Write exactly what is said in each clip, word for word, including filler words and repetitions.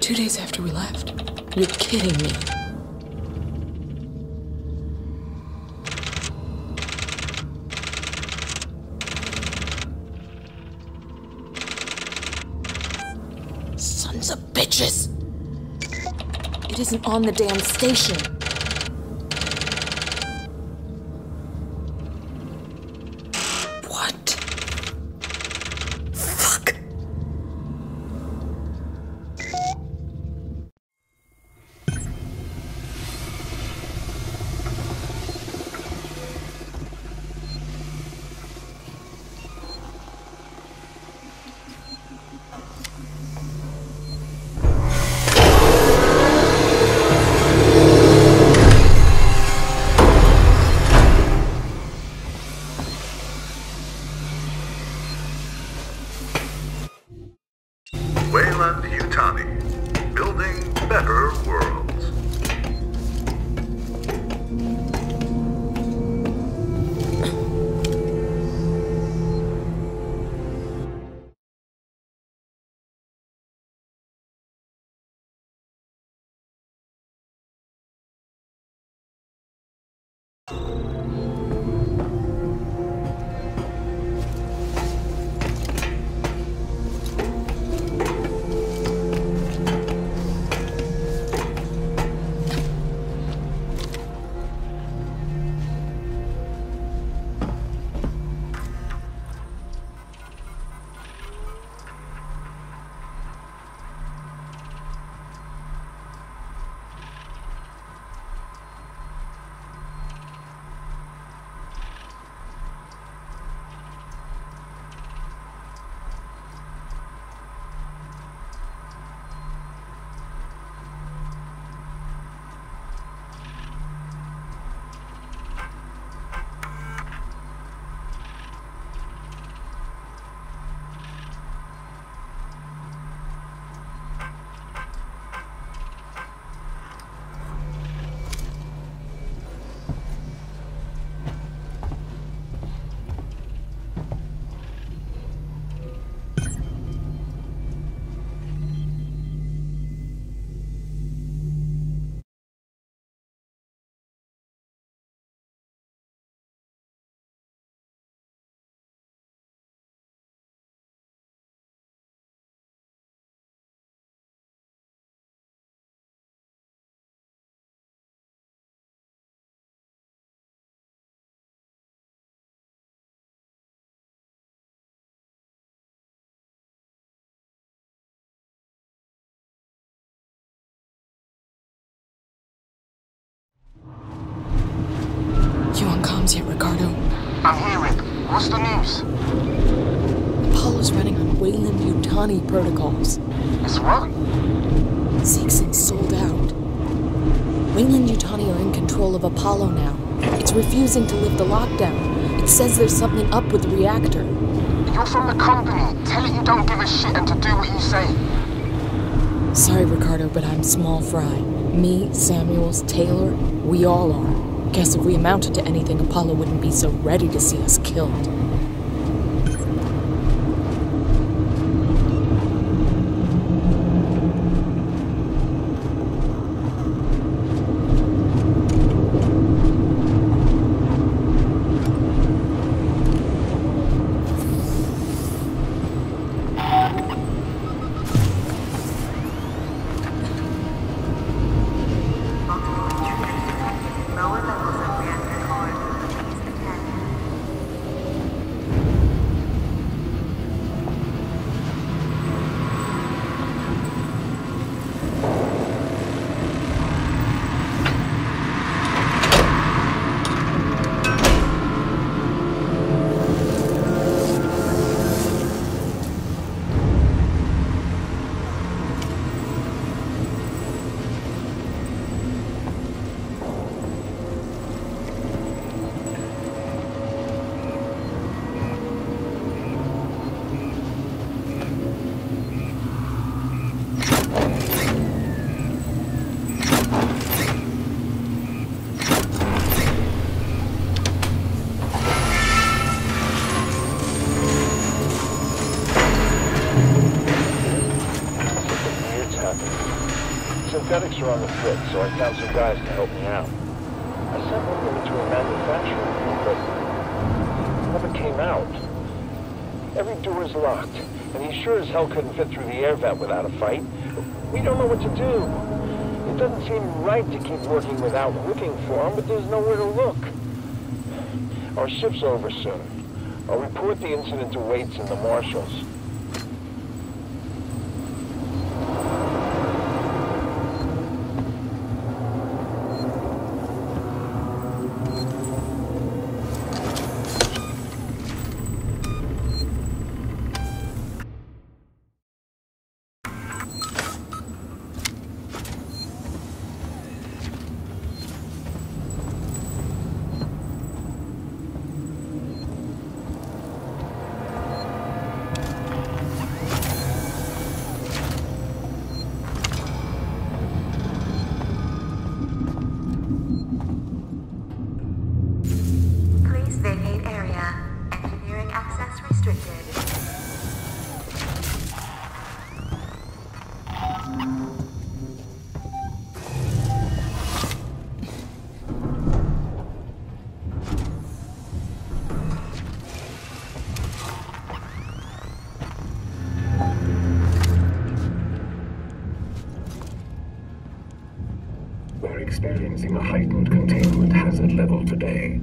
Two days after we left? You're kidding me. Sons of bitches! It isn't on the damn station. What? Fuck. Building better worlds. You on comms yet, Ricardo? I'm here, Rip. What's the news? Apollo's running on Weyland-Yutani protocols. It's what? Seegson sold out. Weyland-Yutani are in control of Apollo now. It's refusing to lift the lockdown. It says there's something up with the reactor. You're from the company. Tell it you don't give a shit and to do what you say. Sorry, Ricardo, but I'm small fry. Me, Samuels, Taylor, we all are. Guess if we amounted to anything, Apollo wouldn't be so ready to see us killed. Anesthetics are on the fritz, so I found some guys to help me out. I sent one of them to a manufacturing group, but it never came out. Every door is locked, and he sure as hell couldn't fit through the air vent without a fight. We don't know what to do. It doesn't seem right to keep working without looking for him, but there's nowhere to look. Our shift's over soon. I'll report the incident to Waits and the marshals. We're experiencing a heightened containment hazard level today.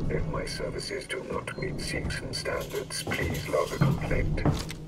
If my services do not meet Seegson standards, please log a complaint.